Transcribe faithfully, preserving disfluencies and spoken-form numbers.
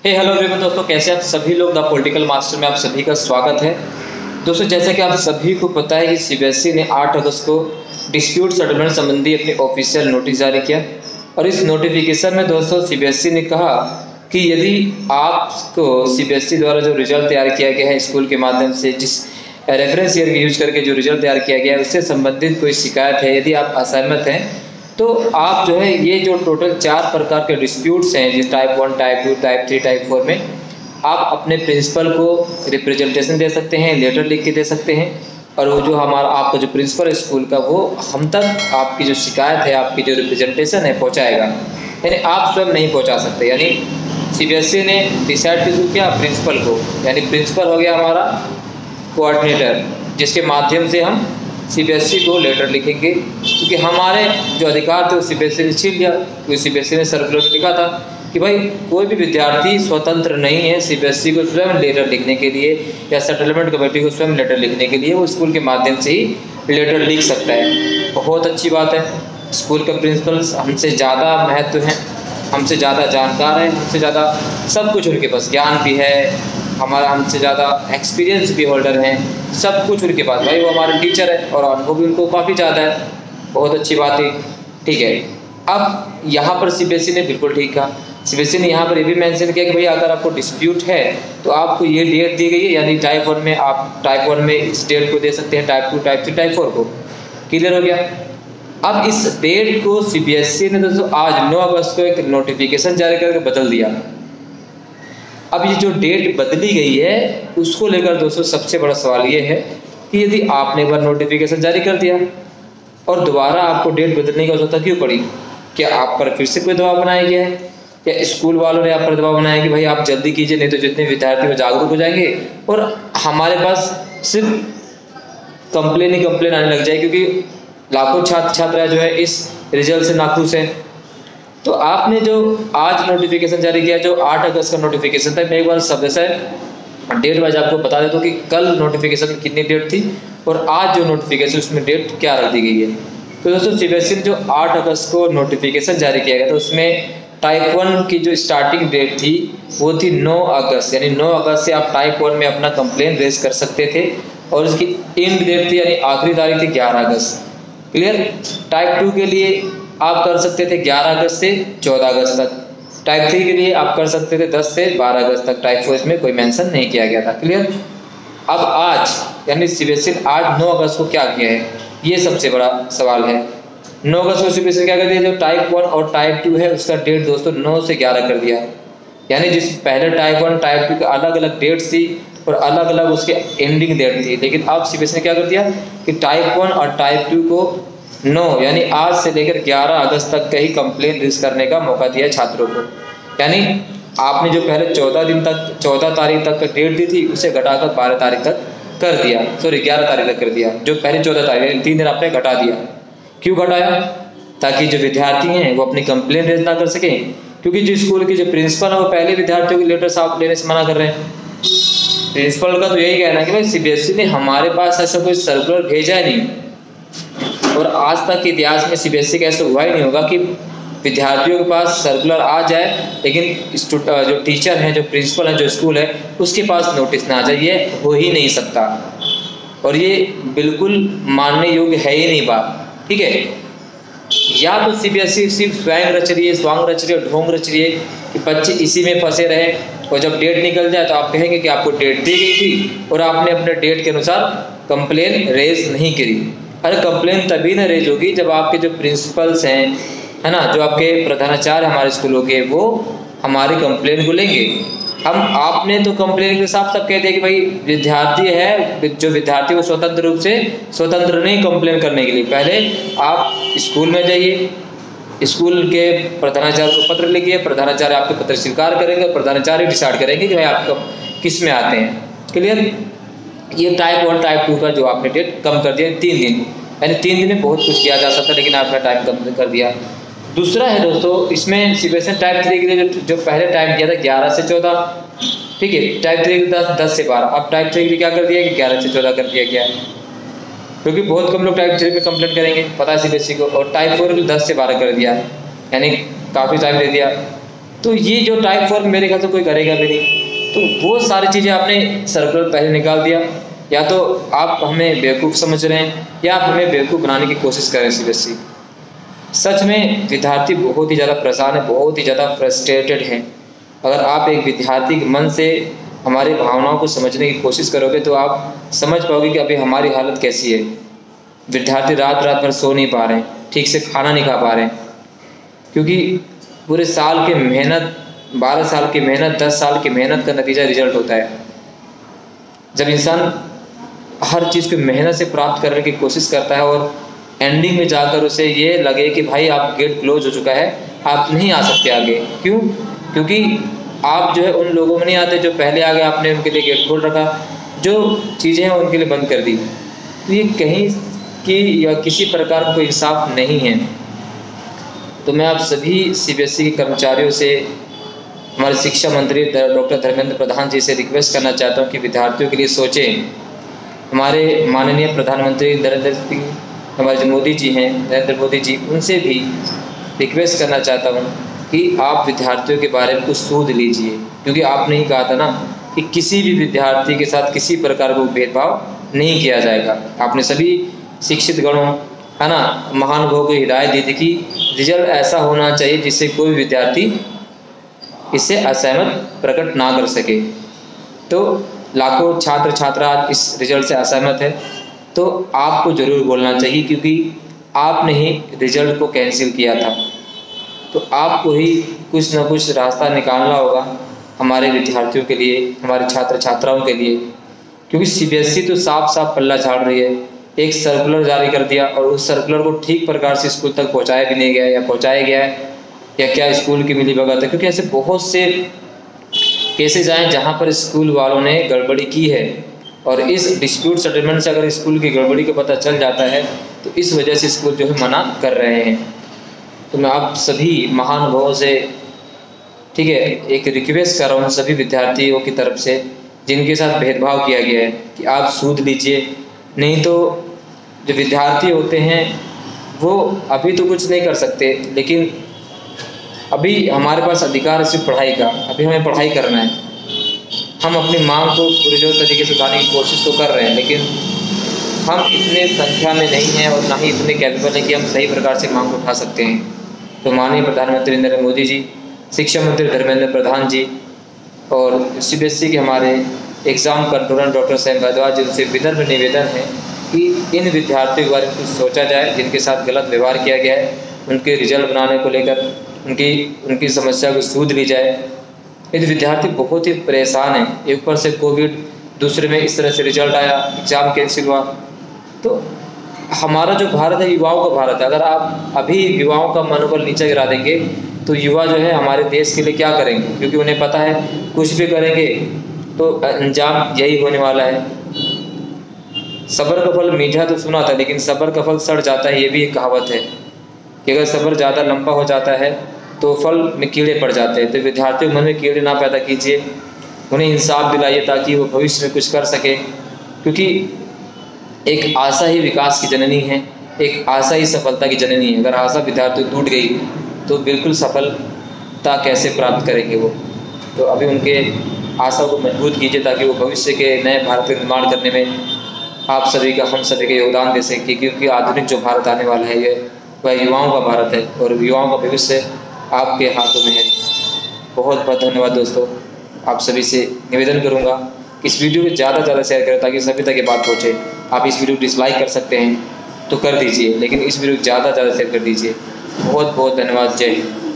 हे hello everyone दोस्तों, कैसे आप सभी लोग द पॉलिटिकल मास्टर में आप सभी का स्वागत है। दोस्तों, जैसा कि आप सभी को पता है कि सीबीएसई ने आठ अगस्त को डिस्प्यूट सेटलमेंट संबंधी अपनी ऑफिशियल नोटिस जारी किया और इस नोटिफिकेशन में दोस्तों सीबीएसई ने कहा कि यदि आपको सीबीएसई द्वारा जो रिजल्ट तैयार किया गया है स्कूल के माध्यम से, जिस रेफरेंस ईयर यूज करके जो रिजल्ट तैयार किया गया है उससे संबंधित कोई शिकायत है, यदि आप असहमत हैं तो आप जो है ये जो टोटल चार प्रकार के डिस्प्यूट्स हैं, जिस type one, type two, type three, type four में आप अपने प्रिंसिपल को रिप्रेजेंटेशन दे सकते हैं, लेटर लिख के दे सकते हैं और वो जो हमारा आपका जो प्रिंसिपल है स्कूल का वो हम तक आपकी जो शिकायत है, आपकी जो रिप्रेजेंटेशन है पहुंचाएगा। यानी आप स्वयं नहीं पहुंचा सकते। यानी सीबीएसई ने डिसाइड कर किया प्रिंसिपल को, यानी प्रिंसिपल हो गया हमारा कोऑर्डिनेटर, जिसके माध्यम से हम सीबीएसई को लेटर लिखेंगे, क्योंकि हमारे जो अधिकार थे वो सीबीएसई ने छीन लिया। क्योंकि सीबीएसई ने सर्कुलर में लिखा था कि भाई कोई भी विद्यार्थी स्वतंत्र नहीं है सीबीएसई को स्वयं लेटर लिखने के लिए या सेटलमेंट कमेटी को स्वयं लेटर लिखने के लिए, वो स्कूल के माध्यम से ही लेटर लिख सकता है। बहुत अच्छी बात है। स्कूल के प्रिंसिपल्स हमसे ज़्यादा महत्व हैं, हमसे ज़्यादा जानकार हैं, हमसे ज़्यादा सब कुछ उनके पास ज्ञान भी है, हमारा हमसे ज़्यादा एक्सपीरियंस भी होल्डर हैं, सब कुछ उनके पास। भाई वो हमारे टीचर है और अनुभव भी उनको काफ़ी ज़्यादा है। बहुत अच्छी बात है। ठीक है, अब यहाँ पर सीबीएसई ने बिल्कुल ठीक कहा। सीबीएसई ने यहाँ पर ये भी मेंशन किया कि भाई अगर आपको डिस्प्यूट है तो आपको ये डेट दी गई है, यानी टाइप वन में आप टाइप वन में इस डेट को दे सकते हैं, type two, type three, type four को। क्लियर हो गया। अब इस डेट को सीबीएसई ने दोस्तों आज नौ अगस्त को एक नोटिफिकेशन जारी करके बदल दिया। अब ये जो डेट बदली गई है उसको लेकर दोस्तों सबसे बड़ा सवाल ये है कि यदि आपने एक बार नोटिफिकेशन जारी कर दिया और दोबारा आपको डेट बदलने की आवश्यकता क्यों पड़ी? क्या आप पर फिर से कोई दबाव बनाया गया है या स्कूल वालों ने आप पर दबाव बनाया कि भाई आप जल्दी कीजिए, नहीं तो जितने विद्यार्थी वो जागरूक हो जाएंगे और हमारे पास सिर्फ कंप्लेन ही कंप्लेन आने लग जाए, क्योंकि लाखों छात्र छात्राएं जो है इस रिजल्ट से नाखुश है। तो आपने जो आज नोटिफिकेशन जारी किया, जो आठ अगस्त का नोटिफिकेशन था, मैं एक बार सब जैसा डेट वाइज आपको बता देता हूँ कि कल नोटिफिकेशन में कितनी डेट थी और आज जो नोटिफिकेशन उसमें डेट क्या रख दी गई है। तो दोस्तों सीबीएसई ने जो आठ अगस्त को नोटिफिकेशन जारी किया गया था उसमें टाइप वन की जो स्टार्टिंग डेट थी वो थी नौ अगस्त, यानी नौ अगस्त से आप टाइप वन में अपना कंप्लेन रेज कर सकते थे और उसकी एंड डेट थी यानी आखिरी तारीख थी ग्यारह अगस्त। क्लियर। टाइप टू के लिए आप कर सकते थे ग्यारह अगस्त से चौदह अगस्त तक, टाइप थ्री के लिए आप कर सकते थे दस से बारह अगस्त तक, टाइप फोर में कोई मेंशन नहीं किया गया था। क्लियर। अब आज यानी सीबीएसई ने आज नौ अगस्त को क्या किया है, ये सबसे बड़ा सवाल है। नौ अगस्त को सीबीएसई क्या कर दिया, जो टाइप वन और टाइप टू है उसका डेट दोस्तों नौ से ग्यारह कर दिया। यानी जिस पहले टाइप वन टाइप टू के अलग अलग डेट्स थी और अलग अलग उसके एंडिंग डेट थी, लेकिन अब सीबीएसई ने क्या कर दिया कि टाइप वन और टाइप टू को नौ यानी आज से लेकर ग्यारह अगस्त तक का ही कंप्लेन रेज करने का मौका दिया छात्रों को। यानी आपने जो पहले चौदह दिन तक चौदह तारीख तक का डेट दी थी उसे घटाकर बारह तारीख तक कर दिया, सॉरी ग्यारह तारीख तक कर दिया। जो पहले चौदह तारीख तीन दिन आपने घटा दिया। क्यों घटाया? ताकि जो विद्यार्थी हैं वो अपनी कंप्लेन रेज ना कर सकें, क्योंकि जो स्कूल के जो प्रिंसिपल है वो पहले विद्यार्थियों के लेटर साफ लेने से मना कर रहे हैं। प्रिंसिपल का तो यही कहना है कि भाई सीबीएसई ने हमारे पास ऐसा कोई सर्कुलर भेजा ही नहीं और आज तक के इतिहास में सीबीएसई का ऐसा हुआ ही नहीं होगा कि विद्यार्थियों के पास सर्कुलर आ जाए लेकिन जो टीचर हैं, जो प्रिंसिपल है, जो स्कूल है उसके पास नोटिस ना आ जाए। ये हो ही नहीं सकता और ये बिल्कुल मानने योग्य है ही नहीं बात। ठीक है। या तो सीबीएसई सिर्फ स्वयं रच रही है, स्वांग रच रही है, ढोंग रच रही है कि बच्चे इसी में फंसे रहे और जब डेट निकल जाए तो आप कहेंगे कि आपको डेट दी गई थी और आपने अपने डेट के अनुसार कंप्लेन रेज नहीं करी। अरे कंप्लेन तभी ना रेज होगी जब आपके जो प्रिंसिपल्स हैं, है ना, जो आपके प्रधानाचार्य हमारे स्कूलों के, वो हमारी कंप्लेन को लेंगे। हम आपने तो कंप्लेन के साथ सब कह दिया कि भाई विद्यार्थी है, जो विद्यार्थी वो स्वतंत्र रूप से स्वतंत्र नहीं कंप्लेन करने के लिए। पहले आप स्कूल में जाइए, स्कूल के प्रधानाचार्य को पत्र लिखिए, प्रधानाचार्य आपके पत्र स्वीकार करेंगे, प्रधानाचार्य डिसाइड करेंगे कि भाई आप किस में आते हैं। क्लियर। ये टाइप वन टाइप टू का जो आपने डेट कम कर दिया तीन दिन, यानी तीन दिन में बहुत कुछ किया जा सकता है लेकिन आपने टाइम कम कर दिया। दूसरा है दोस्तों इसमें सीबीएसई ने टाइप थ्री के लिए जो, जो पहले टाइम दिया था ग्यारह से चौदह, ठीक है, टाइप थ्री के दस दस से बारह, अब टाइप थ्री के लिए क्या कर दिया कि ग्यारह से चौदह कर दिया गया है, क्योंकि बहुत कम लोग टाइप थ्री पे कंप्लेंट करेंगे, पता है सीबीएसई को। और टाइप फोर के दस से बारह कर दिया, यानी काफ़ी टाइम दे दिया। तो ये जो टाइप वर्क मेरे ख्याल से कोई करेगा भी नहीं। तो वो सारी चीज़ें आपने सर्कुलर पहले निकाल दिया। या तो आप हमें बेवकूफ़ समझ रहे हैं या आप हमें बेवकूफ़ बनाने की कोशिश कर रहे हैं सीबीएसई। सच में विद्यार्थी बहुत ही ज़्यादा परेशान है, बहुत ही ज़्यादा फ्रस्ट्रेटेड है। अगर आप एक विद्यार्थी के मन से हमारी भावनाओं को समझने की कोशिश करोगे तो आप समझ पाओगे कि अभी हमारी हालत कैसी है। विद्यार्थी रात रात भर सो नहीं पा रहे हैं, ठीक से खाना नहीं खा पा रहे हैं, क्योंकि पूरे साल के मेहनत, बारह साल की मेहनत, दस साल की मेहनत का नतीजा रिजल्ट होता है। जब इंसान हर चीज़ को मेहनत से प्राप्त करने की कोशिश करता है और एंडिंग में जाकर उसे ये लगे कि भाई आप गेट क्लोज हो चुका है, आप नहीं आ सकते आगे। क्यों? क्योंकि आप जो है उन लोगों में नहीं आते जो पहले आगे, आपने उनके लिए गेट खोल रखा, जो चीज़ें हैं उनके लिए बंद कर दी। तो ये कहीं की या किसी प्रकार का कोई इंसाफ नहीं है। तो मैं आप सभी सीबीएसई के कर्मचारियों से, हमारे शिक्षा मंत्री डॉक्टर धर्मेंद्र प्रधान जी से रिक्वेस्ट करना चाहता हूँ कि विद्यार्थियों के लिए सोचें। हमारे माननीय प्रधानमंत्री नरेंद्र सिंह, हमारे जो मोदी जी हैं, नरेंद्र मोदी जी, उनसे भी रिक्वेस्ट करना चाहता हूँ कि आप विद्यार्थियों के बारे में कुछ सोच लीजिए। क्योंकि आपने ही कहा था ना कि किसी भी विद्यार्थी के साथ किसी प्रकार का भेदभाव नहीं किया जाएगा। आपने सभी शिक्षित गणों, है ना, महानुभावों को हिदायत दी थी कि रिजल्ट ऐसा होना चाहिए जिससे कोई विद्यार्थी इससे असहमत प्रकट ना कर सके। तो लाखों छात्र छात्रा इस रिजल्ट से असहमत है, तो आपको ज़रूर बोलना चाहिए, क्योंकि आपने ही रिजल्ट को कैंसिल किया था। तो आपको ही कुछ ना कुछ रास्ता निकालना होगा हमारे विद्यार्थियों के लिए, हमारे छात्र छात्राओं के लिए। क्योंकि सीबीएसई तो साफ साफ पल्ला झाड़ रही है। एक सर्कुलर जारी कर दिया और उस सर्कुलर को ठीक प्रकार से स्कूल तक पहुंचाया भी नहीं गया, या पहुंचाया गया है या क्या स्कूल की मिली भगत है। क्योंकि ऐसे बहुत से केसेज आए जहां पर स्कूल वालों ने गड़बड़ी की है, और इस डिस्प्यूट सेटलमेंट से अगर स्कूल की गड़बड़ी का पता चल जाता है तो इस वजह से स्कूल जो है मना कर रहे हैं। तो मैं आप सभी महानुभावों से, ठीक है, एक रिक्वेस्ट कर रहा हूँ सभी विद्यार्थियों की तरफ से जिनके साथ भेदभाव किया गया है कि आप सूद लीजिए। नहीं तो जो विद्यार्थी होते हैं वो अभी तो कुछ नहीं कर सकते, लेकिन अभी हमारे पास अधिकार है सिर्फ पढ़ाई का। अभी हमें पढ़ाई करना है। हम अपनी मांग को पूरे जो तरीके से उठाने की कोशिश तो कर रहे हैं, लेकिन हम इतने संख्या में नहीं हैं और ना ही इतने कैपेबल हैं कि हम सही प्रकार से मांग को उठा सकते हैं। तो माननीय प्रधानमंत्री नरेंद्र मोदी जी, शिक्षा मंत्री धर्मेंद्र प्रधान जी और सीबीएसई के हमारे exam controller doctor Sam Bhardwaj ji, उनसे विनम्र निवेदन है कि इन विद्यार्थियों के बारे में कुछ सोचा जाए जिनके साथ गलत व्यवहार किया गया है। उनके रिजल्ट बनाने को लेकर उनकी उनकी समस्या को सूझ ली जाए। यदि विद्यार्थी बहुत ही परेशान है, एक ऊपर से कोविड, दूसरे में इस तरह से रिजल्ट आया, एग्ज़ाम कैंसिल हुआ। तो हमारा जो भारत है युवाओं का भारत है। अगर आप अभी युवाओं का मनोबल नीचे गिरा देंगे तो युवा जो है हमारे देश के लिए क्या करेंगे, क्योंकि उन्हें पता है कुछ भी करेंगे तो अंजाम यही होने वाला है। सब्र का फल मीठा तो सुना था, लेकिन सब्र का फल सड़ जाता है, ये भी एक कहावत है कि अगर सब्र ज़्यादा लंबा हो जाता है तो फल में कीड़े पड़ जाते हैं। तो विद्यार्थियों के मन में कीड़े ना पैदा कीजिए, उन्हें इंसाफ दिलाइए ताकि वो भविष्य में कुछ कर सके। क्योंकि एक आशा ही विकास की जननी है, एक आशा ही सफलता की जननी है। अगर आशा विद्यार्थी टूट गई तो बिल्कुल सफलता कैसे प्राप्त करेंगे वो। तो अभी उनके आशा को मजबूत कीजिए ताकि वो भविष्य के नए भारत का निर्माण करने में आप सभी का, हम सभी का योगदान दे सकें। क्योंकि आधुनिक जो भारत आने वाला है ये वह युवाओं का भारत है और युवाओं का भविष्य आपके हाथों में है। बहुत बहुत धन्यवाद दोस्तों। आप सभी से निवेदन करूंगा कि इस वीडियो को ज़्यादा से ज़्यादा शेयर करें ताकि सभी तक ये बात पहुंचे। आप इस वीडियो को डिसलाइक कर सकते हैं तो कर दीजिए, लेकिन इस वीडियो को ज़्यादा से ज़्यादा शेयर कर दीजिए। बहुत बहुत धन्यवाद। जय हिंद।